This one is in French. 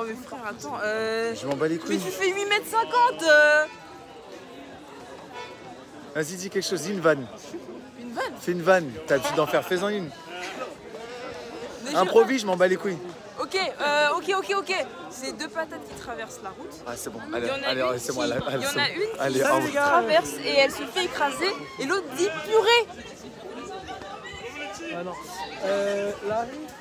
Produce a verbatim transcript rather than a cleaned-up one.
mais frère, attends. Euh... Je m'en bats les couilles. Mais tu fais huit mètres cinquante euh... Vas-y, dis quelque chose, dis une vanne. Une vanne? Fais une vanne, t'as l'habitude d'en faire, fais-en une. Improvise, je m'en bats les couilles. Ok, euh, ok, ok, ok. C'est deux patates qui traversent la route. Ah, c'est bon, Il allez, y en a allez, une c'est qui, bon, allez, il y en a une qui allez, qui traverse et elle se fait écraser et l'autre dit purée. Ah non. Euh, Larry